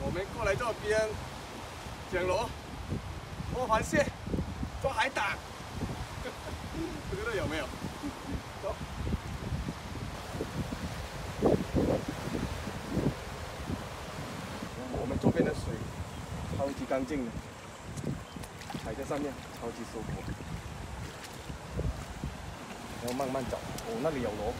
我们过来这边捡螺、摸螃蟹、抓海胆，不知道有没有？走。我们这边的水超级干净的，踩在上面超级舒服。然后慢慢走，哦，那里有螺。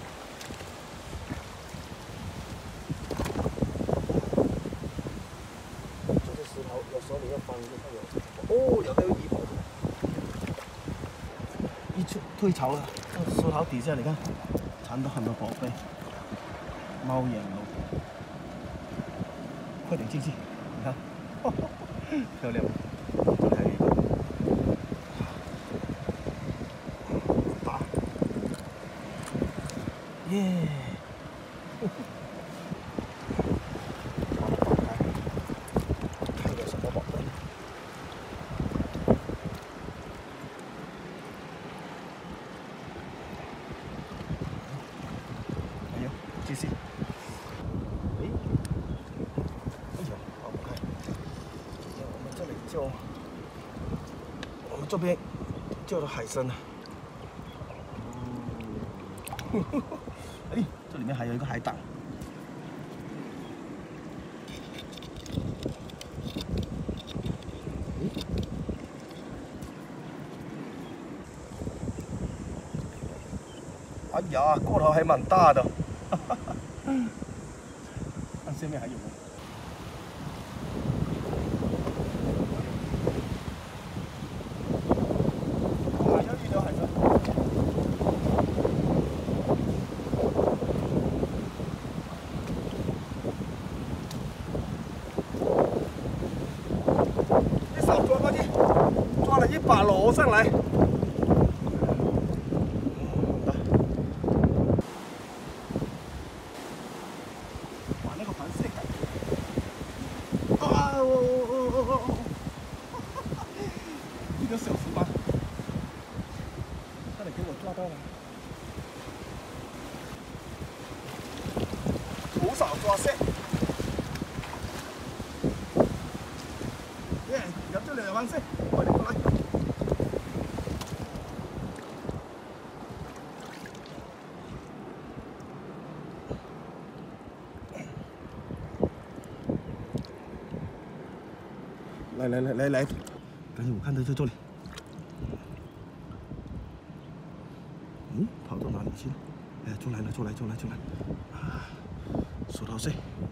手里要翻着它有，哦，有条鱼跑出来，一退潮了，石头底下你看，藏到很多宝贝，猫眼龙，快点进去，你看，漂亮，这里还有一个，打，耶！继续。哎，哎呦，放不开。我们这里就，我们这边叫做海参啊。哎，这里面还有一个海胆。哎呀，个头还蛮大的。 看下面还有吗？还有一条海参。一手抓过去，抓了一把螺上来。 一个小石斑，差点给我抓到了。徒手抓蟹，耶！有这里有螃蟹，快点过来。来，赶紧，我看它在这里。嗯，跑到哪里去了？哎，出来了！啊，石头蟹，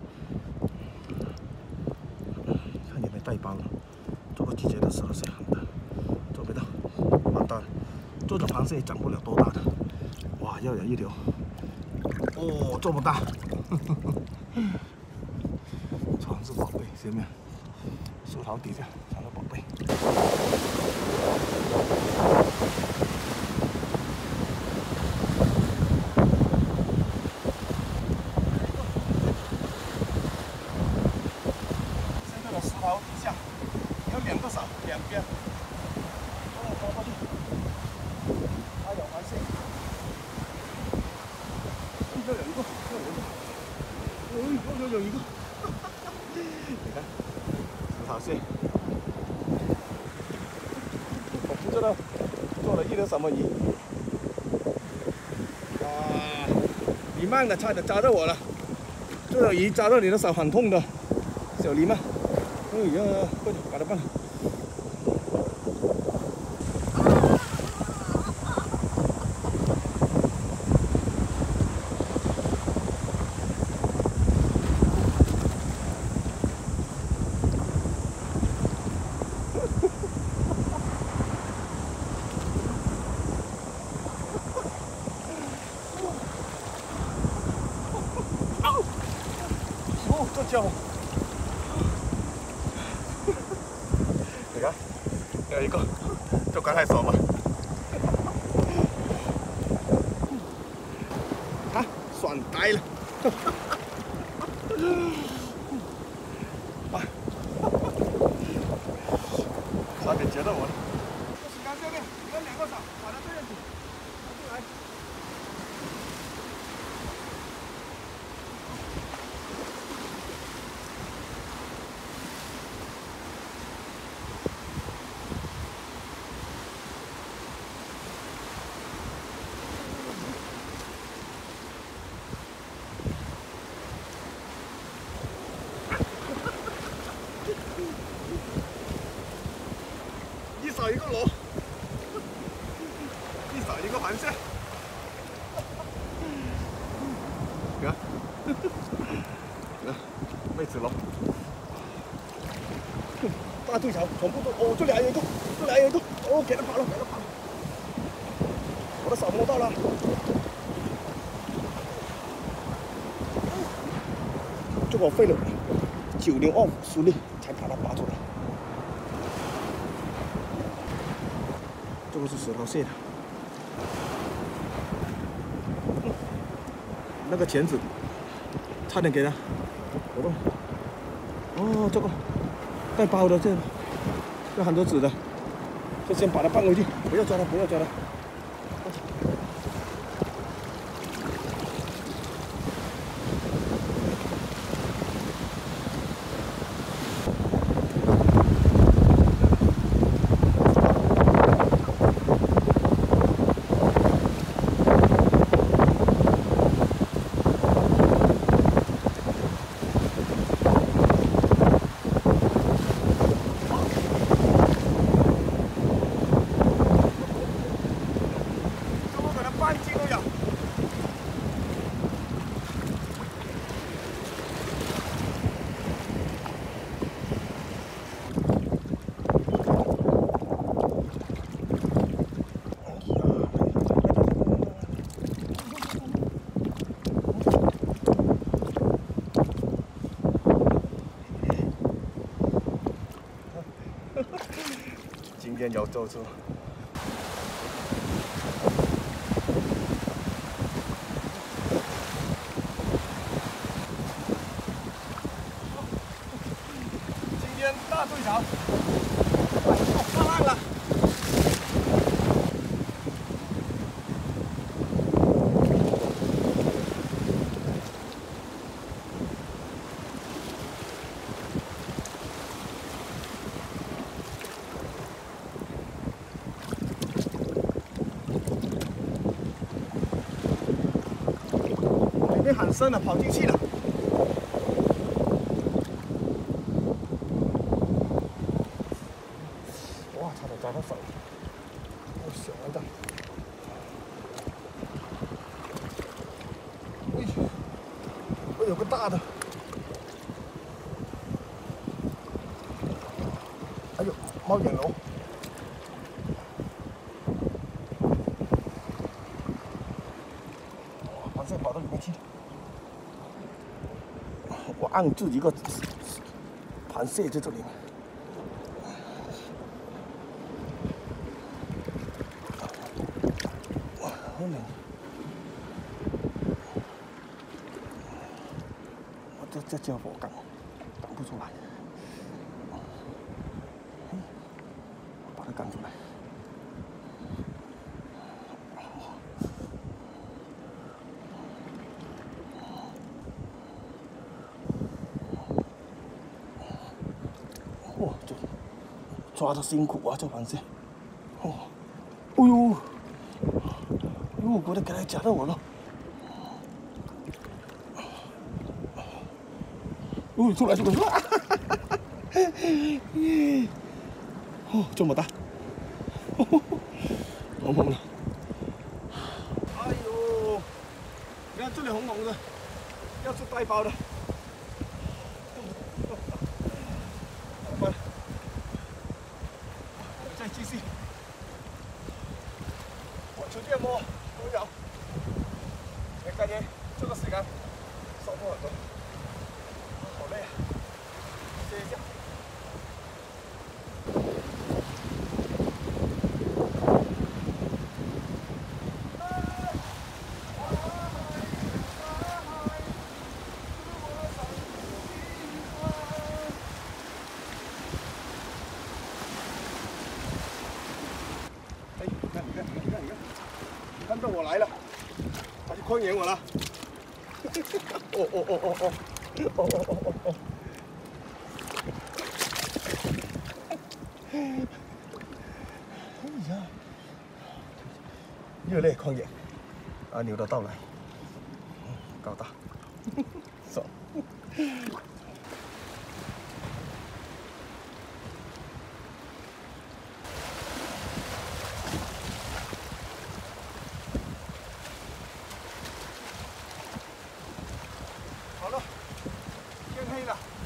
看有没有带包了。这个季节的石头蟹很大，抓不到，完蛋了。这种螃蟹长不了多大的。哇，要有一条。哦，这么大，全是宝贝，下面。 树头底下藏了宝贝。现在的石头底下有2个手，两边，帮我抓过去。还有螃蟹，又有一个，又有一个，你看。 螃蟹，我不知道做了一条什么鱼。哇，你慢的，差点扎到我了。这条鱼扎到你的手很痛的，小狸嘛。哎呀，快点把它放了。这家伙，你看，有一个，就刚才说嘛，啊，爽呆了，啊，差点截到我了。这石缸下面有2个手，把它这样子拿出来。 辈子龙。大对桥全部都哦，这里还有一个，这里还有一个，哦，给它跑了，给它跑了。我的手摸到了。这个我费了9.25苏力才把它拔出来。这个是石头蟹的。那个钳子差点给它活动。哦，这个带包的，这很多纸的，就先把它放回去，不要抓它，不要抓它。今天有做出。今天大对潮，上岸了。里面很深了，跑进去了。哇，差点抓到手，好小的。哎，我有个大的。哎呦，猫眼龙。螃蟹跑到里面去了。我按住一个螃蟹在这里面。哇，好冷！我这家伙赶不出来，把它赶出来。哇，这抓的辛苦啊，这螃蟹。哦，哎呦，我觉得给它夹到我了。哦，出来！哦，这么大，好猛了！哎呦，你看这里红红的，要是带包的。再继续，我随便摸都有。你感觉这个时间收获很多，好累啊！歇一下。哎，你看，看到我来了，他就诓赢我了。哦！哎呀，热烈狂野，阿牛的到来，高大，走。好了，天黑了。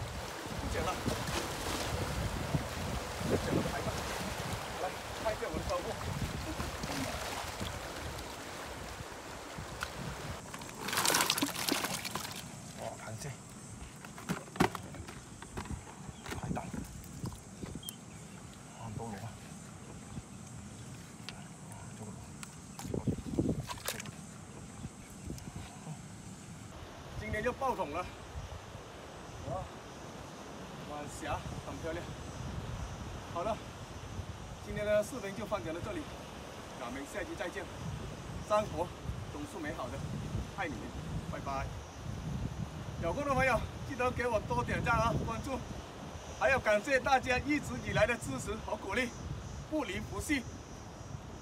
要爆桶了。哇，晚霞很漂亮。好了，今天的视频就分享到这里，咱们下期再见。生活总是美好的，爱你们，拜拜。有空的朋友记得给我多点赞啊，关注，还要感谢大家一直以来的支持和鼓励，不离不弃。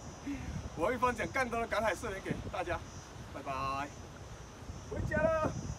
我会分享更多的赶海视频给大家，拜拜，回家了。